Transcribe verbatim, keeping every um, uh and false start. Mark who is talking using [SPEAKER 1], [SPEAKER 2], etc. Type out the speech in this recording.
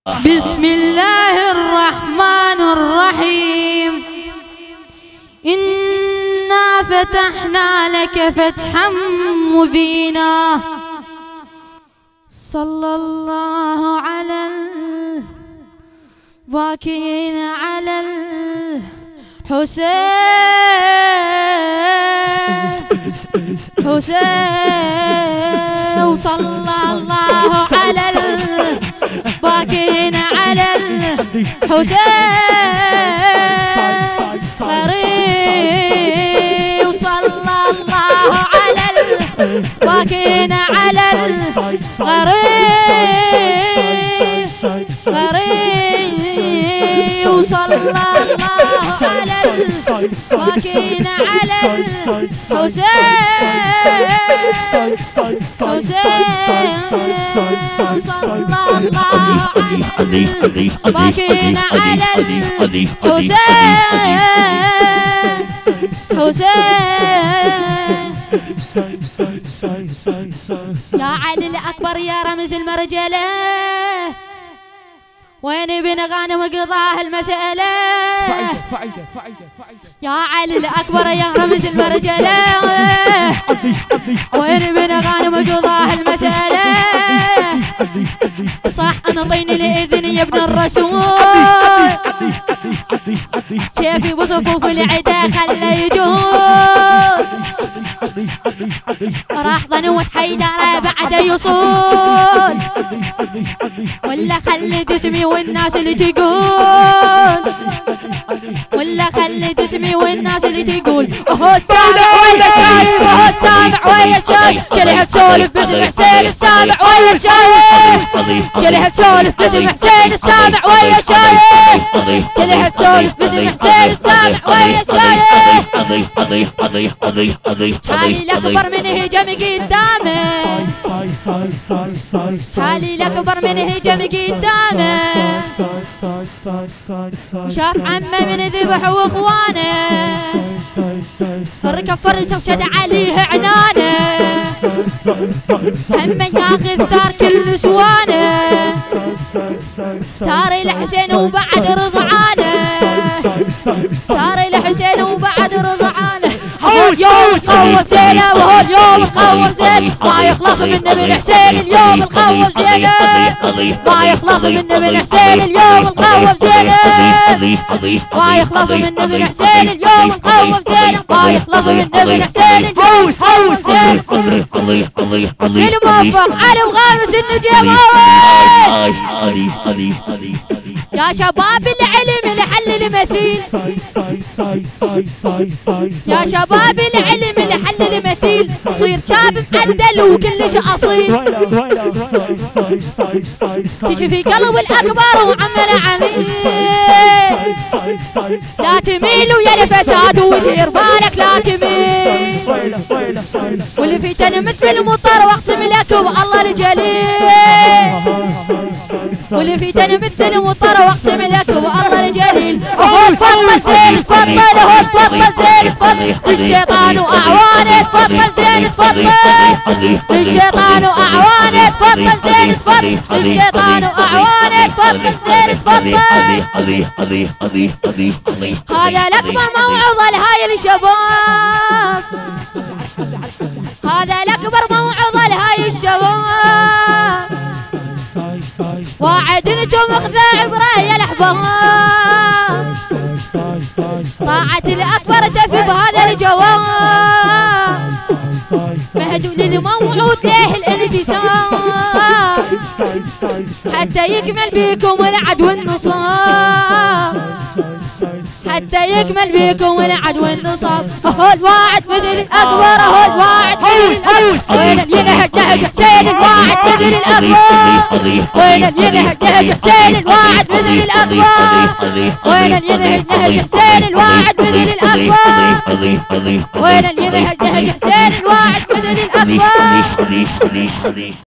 [SPEAKER 1] بسم الله الرحمن الرحيم. إنا فتحنا لك فتحا مبينا. صلى الله على الباكين على الحسين حسين. وصلى الله على الباكين على الحسين غريب. وصلى الله على الباكين على الغريب غريب. وصلى الله على الباكين على الحسين حسين. وصلى الله على الباكين على الحسين حسين. يا علي الأكبر يا رمز المرجلة، وين بن غانم قضاه المسألة. يا علي الأكبر يا رمز المرجلة، وين بن غانم قضاه المسألة. صح انطيني الإذن يا ابن الرسول، كيفي بصفوف العدا خلى يجول. راح ظنوة حيدر بعد يصول، ولا خلي جسمي والناس اللي تقول، ولا خلي جسمي والناس اللي تقول. اهو السامع ويا الشايب، اهو السامع ويا الشايب. كلها تسولف باسم حسين السامع ويا الشايب، كلها تسولف باسم حسين السامع ويا الشايب، كلها تسولف باسم حسين السامع ويا الشايب. حالي الأكبر من هجم قدامه، حالي الأكبر من هجم قدامه. وشاف عمه من ذبح واخوانه، ركب فرس وشد عليه عنانه، هم ياخذ ثار كل سوانه. ثار الحسين وبعد رضعانه، ثار الحسين وبعد رضعانه. هو اليوم الخوف زينه، وهو اليوم الخوف زين. ما يخلص منه من حسين اليوم الخوف زينه، ما يخلص منه من حسين اليوم الخوف زينه، ما يخلص منه من حسين اليوم الخوف زينه، ما يخلص منه من حسين اليوم الخوف زينه. للموفق علي وغامس النجيم. يا شباب العلم لحل المثيل، يا شباب العلم لحل المثيل. صير شاب معدل وكلش اصيل، تجي في قلب الاكبر وعمل عميل. لا تميل ويا الفساد ودير بالك لا تميل، واللي في تن مثل المطر واقسم لك والله الجليل، واللي في تن مثل المطر واقسم لك والله الجليل. اهو تفضل زين تفضل، اهو تفضل زين تفضل. الشيطان واعوانه تفضل زين تفضل، الشيطان واعوانه تفضل زين تفضل، الشيطان واعوانه تفضل زين تفضل. هذا الاكبر موعظه لهاي الشباب، هذا الاكبر موعظه لهاي الشباب. واعد انتم اخذ عبره يا الاحباب، طاعة الاكبر تفي بهذا الجواب. مهدوا للموعود ليه الانتساب، حتى يكمل بيكم العدو النصاب، حتى يكمل بيكم العدو النصاب. اهو الواعد مثل الاكبر، اهو الواعد مثل الاكبر. وين ينهج نهج حسين الواعد مثل الاكبر، وين ينهج نهج حسين الواعد مثل الاكبر، وين ينهج نهج حسين الواعد مثل الاكبر، وين ينهج نهج حسين الواعد مثل الاكبر.